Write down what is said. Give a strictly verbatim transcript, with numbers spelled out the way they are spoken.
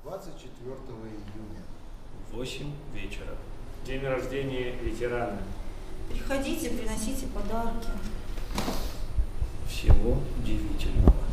двадцать четвёртого июня. восемь вечера. День рождения ветерана. Приходите, приносите подарки. Всего удивительного.